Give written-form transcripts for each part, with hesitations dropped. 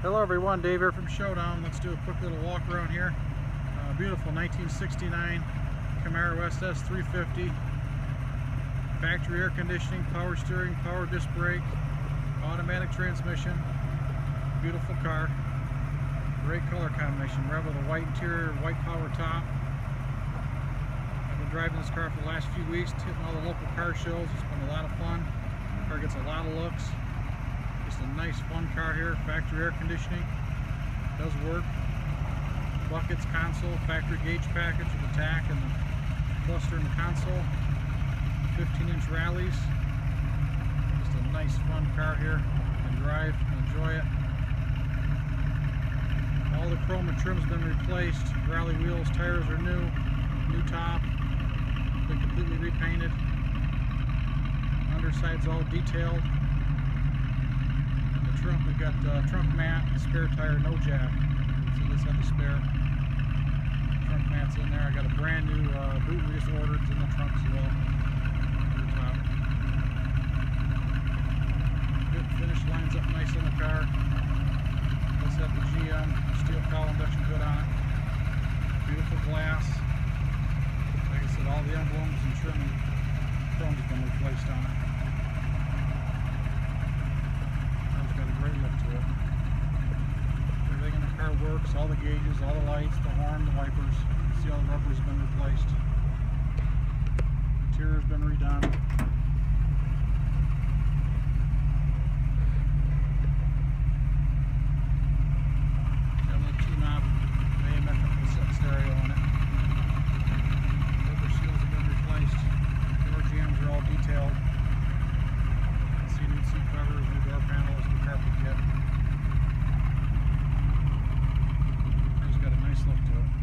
Hello everyone, Dave here from Showdown. Let's do a quick little walk around here. Beautiful 1969 Camaro SS 350. Factory air conditioning, power steering, power disc brake, automatic transmission. Beautiful car. Great color combination. Red with a white interior, white power top. I've been driving this car for the last few weeks, hitting all the local car shows. It's been a lot of fun. The car gets a lot of looks. Just a nice fun car here. Factory air conditioning does work. Buckets, console, factory gauge package with the tack and the cluster in the console. 15-inch rallies. Just a nice fun car here. You can drive and enjoy it. All the chrome and trim's been replaced. Rally wheels, tires are new. New top. Been completely repainted. Underside's all detailed. Trunk, we've got trunk mat, spare tire, no jack. So this had the spare. Trunk mat's in there. I got a brand new boot we just ordered. It's in the trunk as well. The top. Good finish, lines up nice in the car. This had the GM steel cowl induction hood on it. Beautiful glass. Like I said, all the emblems and trim and chrome's been replaced on it. Great look to it. Everything in the car works, all the gauges, all the lights, the horn, the wipers. See, all the rubber's been replaced. Interior's been redone. Got a little two-knob AM/FM cassette stereo on it. Rubber seals have been replaced. Door jams are all detailed. See new seat covers, new door panels, new carpet kit. It's got a nice look to it.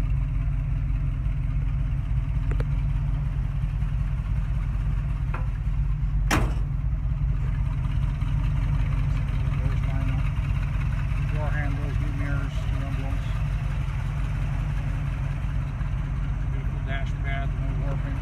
Doors line up. New door handles, new mirrors, new emblems. Beautiful dash pad, no warping.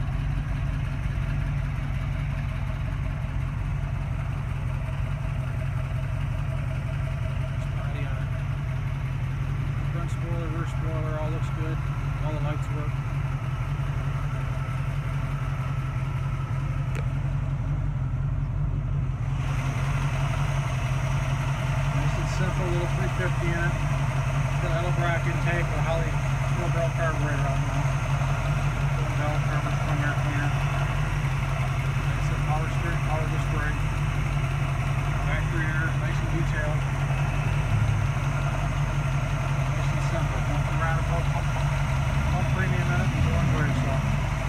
Spoiler, rear spoiler, all looks good. All the lights work. Nice and simple, little 350 in it. Got a Edelbrock intake with a Holley Bell carburetor on now. Bell carbon from air cleaner. Nice and power steering, power disc brake. Factory air, nice and detailed. All premium in it and doing great stuff.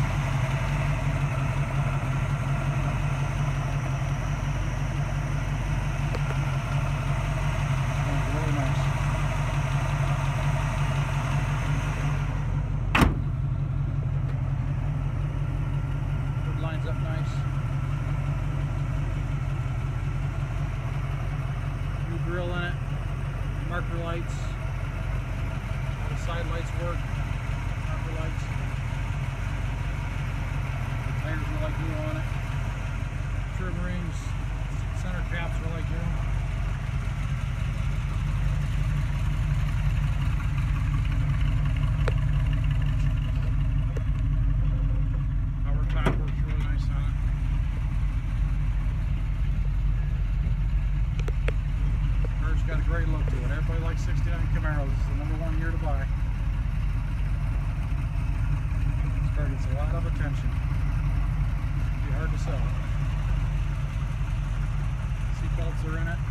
Smells really nice. Hood lines up nice. New grill in it. Marker lights. Side lights work, marker lights. The tires are like new on it. Trim rings, center caps are like new. Power top works really nice on it. Car's got a great look to it. Everybody likes 69 Camaros. This is the #1 year to buy. This car gets a lot of attention. It'd be hard to sell. Seat belts are in it.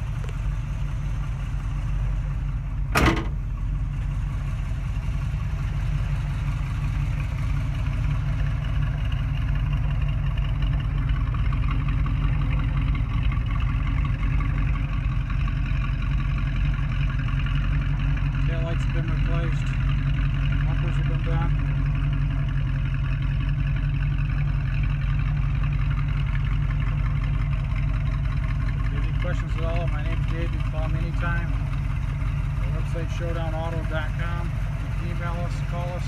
Lights have been replaced, bumpers have been done. If you have any questions at all, my name is Dave. You can call me anytime. Our website showdownauto.com. You can email us, call us.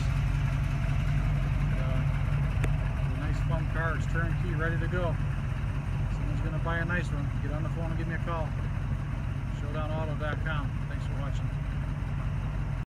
It's a nice fun car. It's turnkey, ready to go. Someone's going to buy a nice one. Get on the phone and give me a call. Showdownauto.com.